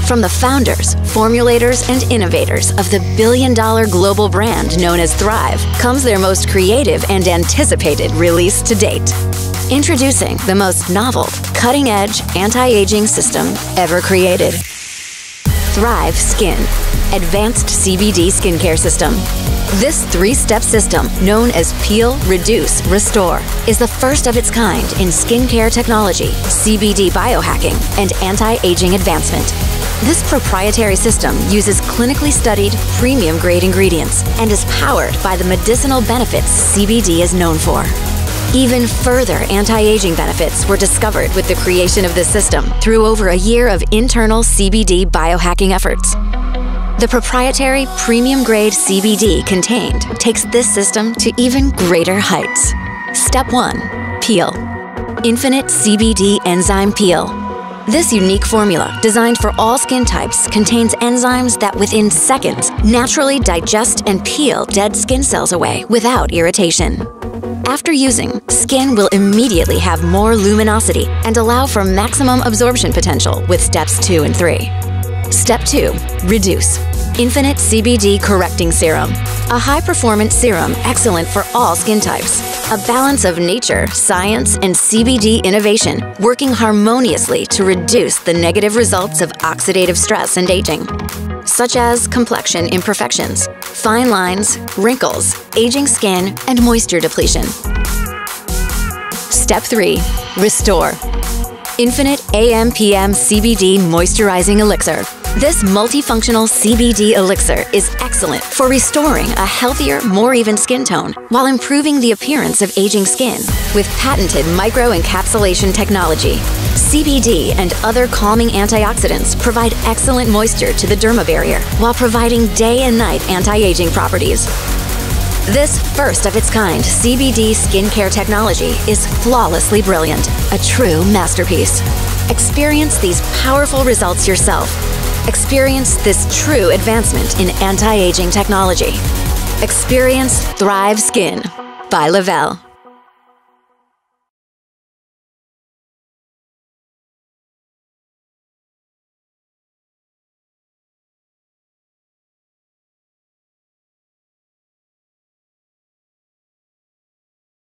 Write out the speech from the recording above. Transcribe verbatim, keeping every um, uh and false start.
From the founders, formulators, and innovators of the billion-dollar global brand known as Thrive comes their most creative and anticipated release to date. Introducing the most novel, cutting-edge anti-aging system ever created. Thrive Skin, Advanced C B D Skincare System. This three-step system, known as Peel, Reduce, Restore, is the first of its kind in skincare technology, C B D biohacking, and anti-aging advancement. This proprietary system uses clinically studied, premium-grade ingredients and is powered by the medicinal benefits C B D is known for. Even further anti-aging benefits were discovered with the creation of this system through over a year of internal C B D biohacking efforts. The proprietary premium-grade C B D contained takes this system to even greater heights. Step one. Peel. Infinite C B D Enzyme Peel. This unique formula, designed for all skin types, contains enzymes that within seconds naturally digest and peel dead skin cells away without irritation. After using, skin will immediately have more luminosity and allow for maximum absorption potential with steps two and three. Step two. Reduce. Infinite C B D Correcting Serum. A high-performance serum excellent for all skin types. A balance of nature, science, and C B D innovation working harmoniously to reduce the negative results of oxidative stress and aging, such as complexion imperfections, fine lines, wrinkles, aging skin, and moisture depletion. Step three. Restore. Infinite A M P M C B D Moisturizing Elixir. This multifunctional C B D elixir is excellent for restoring a healthier, more even skin tone while improving the appearance of aging skin with patented microencapsulation technology. C B D and other calming antioxidants provide excellent moisture to the derma barrier while providing day and night anti-aging properties. This first-of-its-kind C B D skincare technology is flawlessly brilliant, a true masterpiece. Experience these powerful results yourself. Experience this true advancement in anti-aging technology. Experience Thrive Skin by Lavelle.